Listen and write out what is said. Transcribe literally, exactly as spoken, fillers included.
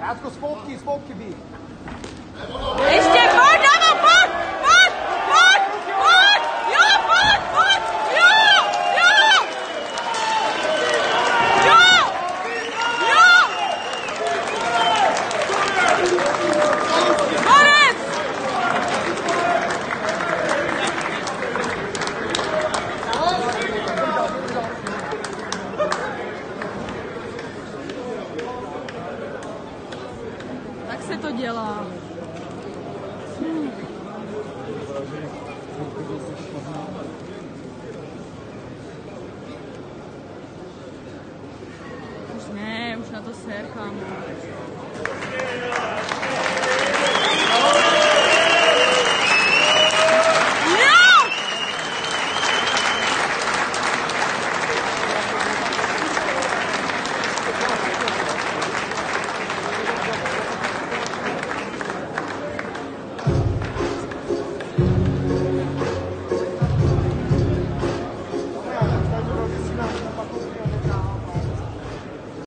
Rádko, spoutky, spoutky být. Ještě, pojď, Davo, pojď, pojď, pojď, pojď, jo, pojď, pojď, jo, jo, jo, jo. Konec. Tak se to dělá. Hmm. Už ne, už na to serkám.